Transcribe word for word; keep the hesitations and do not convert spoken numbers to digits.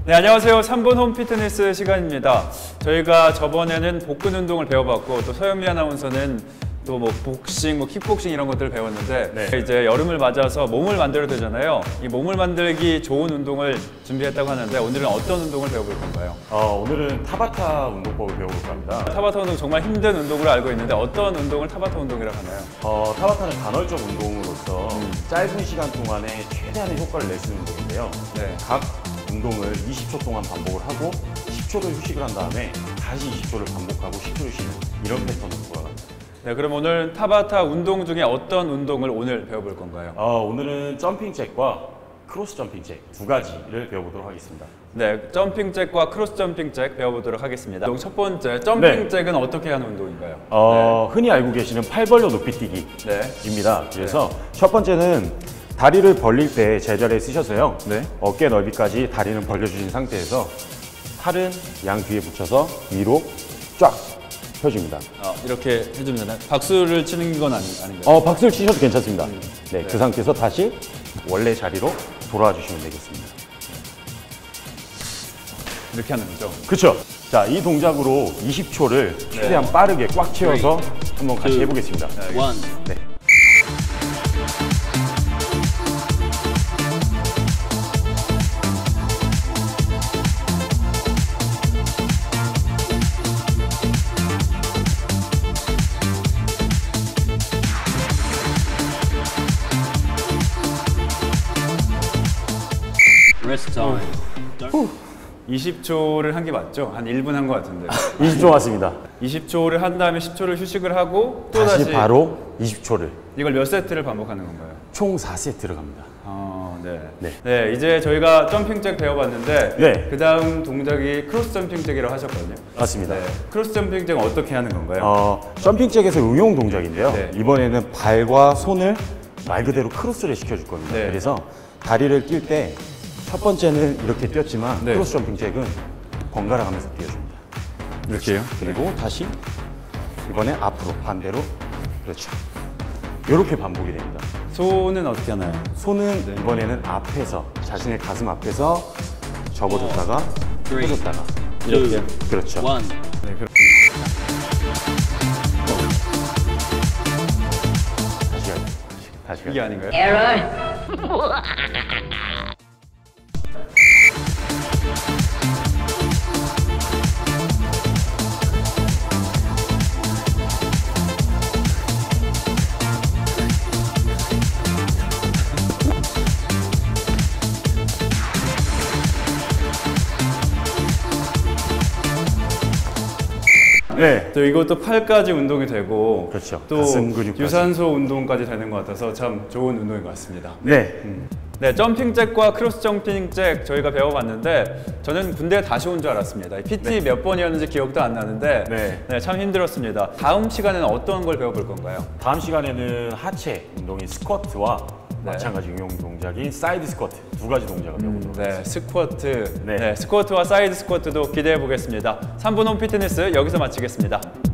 네, 안녕하세요. 삼 분 홈 피트니스 시간입니다. 저희가 저번에는 복근 운동을 배워봤고 또 서현미 아나운서는 또 뭐 복싱, 뭐 킥복싱 이런 것들을 배웠는데 네. 이제 여름을 맞아서 몸을 만들어야 되잖아요. 이 몸을 만들기 좋은 운동을 준비했다고 하는데 오늘은 어떤 운동을 배워볼 건가요? 어, 오늘은 타바타 운동법을 배워볼까 합니다. 타바타 운동 정말 힘든 운동으로 알고 있는데 어떤 운동을 타바타 운동이라고 하나요? 어, 타바타는 간헐적 운동으로서 음. 짧은 시간 동안에 최대한의 효과를 낼 수 있는 운동인데요. 네. 각 운동을 이십 초 동안 반복을 하고 십 초를 휴식을 한 다음에 다시 이십 초를 반복하고 십 초를 쉬는 이런 패턴으로 돌아갑니다. 네, 그럼 오늘 타바타 운동 중에 어떤 운동을 오늘 배워볼 건가요? 어, 오늘은 점핑 잭과 크로스 점핑 잭 두 가지를 배워보도록 하겠습니다. 네, 점핑 잭과 크로스 점핑 잭 배워보도록 하겠습니다. 첫 번째, 점핑 네. 잭은 어떻게 하는 운동인가요? 어, 네. 흔히 알고 계시는 팔 벌려 높이 뛰기입니다. 네. 그래서 네. 첫 번째는 다리를 벌릴 때 제자리에 쓰셔서요. 네. 어깨 넓이까지 다리는 벌려주신 상태에서 팔은 양 뒤에 붙여서 위로 쫙 펴줍니다. 어, 이렇게 해주면 되나요? 박수를 치는 건 아니, 아닌가요? 어, 박수를 치셔도 괜찮습니다. 음. 네, 네, 그 상태에서 다시 원래 자리로 돌아와 주시면 되겠습니다. 이렇게 하는 거죠? 그렇죠. 자, 이 동작으로 이십 초를 최대한 네. 빠르게 꽉 채워서 한번 같이 two, 해보겠습니다. one. 네. Rest time. 이십 초를 한 게 맞죠? 한 일 분 한 것 같은데. 이십 초 맞습니다. 이십 초를 한 다음에 십 초를 휴식을 하고 또 다시, 다시 바로 이십 초를. 이걸 몇 세트를 반복하는 건가요? 총 사 세트를 갑니다. 어, 네. 네. 네, 이제 저희가 점핑 잭 배워봤는데 네. 그 다음 동작이 크로스 점핑 잭이라고 하셨거든요. 맞습니다. 네. 크로스 점핑 잭은 어떻게 하는 건가요? 어, 점핑 잭에서 응용 동작인데요. 네. 이번에는 발과 손을 말 그대로 크로스를 시켜줄 겁니다. 네. 그래서 다리를 뛸 때 첫 번째는 이렇게 뛰었지만 네. 크로스 점핑 잭은 번갈아 가면서 뛰어줍니다. 이렇게요? 그리고 네. 다시 이번에 앞으로 반대로 그렇죠. 이렇게 반복이 됩니다. 손은 어떻게 하나요? 손은 네. 이번에는 앞에서 자신의 가슴 앞에서 접어줬다가 펴줬다가 이렇게 그렇죠. one. 네, 그렇... 다시 가요. 다시 가요. 이게 아닌가요? Error. 네. 또 이것도 팔까지 운동이 되고 그렇죠. 또 유산소 운동까지 되는 것 같아서 참 좋은 운동인 것 같습니다. 네. 음. 네, 점핑 잭과 크로스 점핑 잭 저희가 배워봤는데 저는 군대에 다시 온 줄 알았습니다. 피티 네. 몇 번이었는지 기억도 안 나는데 네. 네, 참 힘들었습니다. 다음 시간에는 어떤 걸 배워볼 건가요? 다음 시간에는 하체 운동인 스쿼트와 네. 마찬가지 응용 동작인 사이드 스쿼트 두 가지 동작을 배워보도록 음, 네, 하겠습니다. 스쿼트, 네. 네, 스쿼트와 사이드 스쿼트도 기대해 보겠습니다. 삼 분 홈 피트니스 여기서 마치겠습니다.